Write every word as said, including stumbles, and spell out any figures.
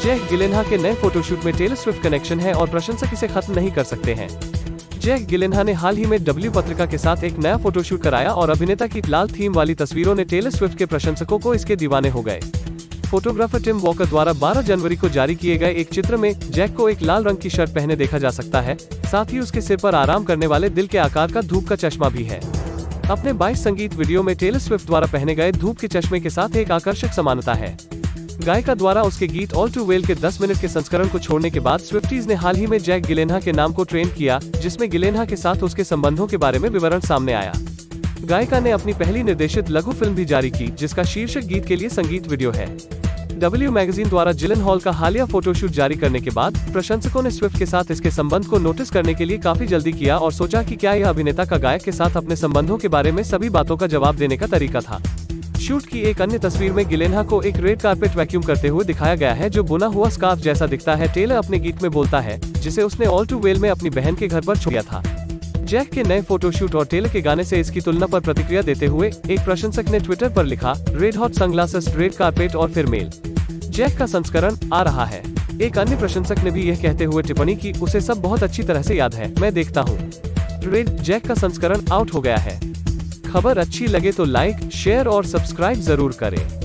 Jack गिलेनहाल के नए photoshoot में टेलर स्विफ्ट कनेक्शन है और प्रशंसक इसे खत्म नहीं कर सकते हैं। जैक गिलेनहाल ने हाल ही में डब्ल्यू पत्रिका के साथ एक नया फोटोशूट कराया और अभिनेता की लाल थीम वाली तस्वीरों ने टेलर स्विफ्ट के प्रशंसकों को इसके दीवाने हो गए। फोटोग्राफर टिम वॉकर द्वारा बारह जनवरी को जारी किए गए एक चित्र में जैक को एक लाल रंग की शर्ट पहने देखा जा सकता है, साथ ही उसके सिर पर आराम करने वाले दिल के आकार का धूप का चश्मा भी है। अपने बाईस संगीत वीडियो में टेलर स्विफ्ट द्वारा पहने गए धूप के चश्मे के साथ एक आकर्षक समानता है। गायिका द्वारा उसके गीत ऑल टू वेल के दस मिनट के संस्करण को छोड़ने के बाद स्विफ्टीज ने हाल ही में जैक गिलेनहाल के नाम को ट्रेंड किया, जिसमें गिलेनहाल के साथ उसके संबंधों के बारे में विवरण सामने आया। गायिका ने अपनी पहली निर्देशित लघु फिल्म भी जारी की, जिसका शीर्षक गीत के लिए संगीत वीडियो है। डब्ल्यू मैगजीन द्वारा जिलेनहॉल का हालिया फोटोशूट जारी करने के बाद प्रशंसकों ने स्विफ्ट के साथ इसके संबंध को नोटिस करने के लिए काफी जल्दी किया और सोचा कि क्या यह अभिनेता का गायक के साथ अपने संबंधों के बारे में सभी बातों का जवाब देने का तरीका था। शूट की एक अन्य तस्वीर में गिलेनहाल को एक रेड कारपेट वैक्यूम करते हुए दिखाया गया है, जो बुना हुआ स्कार्फ जैसा दिखता है। टेलर अपने गीत में बोलता है, जिसे उसने ऑल टू वेल में अपनी बहन के घर पर छोड़ा था। जैक के नए फोटोशूट और टेलर के गाने से इसकी तुलना पर प्रतिक्रिया देते हुए एक प्रशंसक ने ट्विटर पर लिखा, red hot sunglasses, red carpet और फिर मेल। जैक का संस्करण आ रहा है। एक अन्य प्रशंसक ने भी यह कहते हुए टिप्पणी की, उसे सब बहुत अच्छी तरह से याद है, मैं देखता हूँ। रेड जैक का संस्करण आउट हो गया है। खबर अच्छी लगे तो लाइक, शेयर और सब्सक्राइब जरूर करें।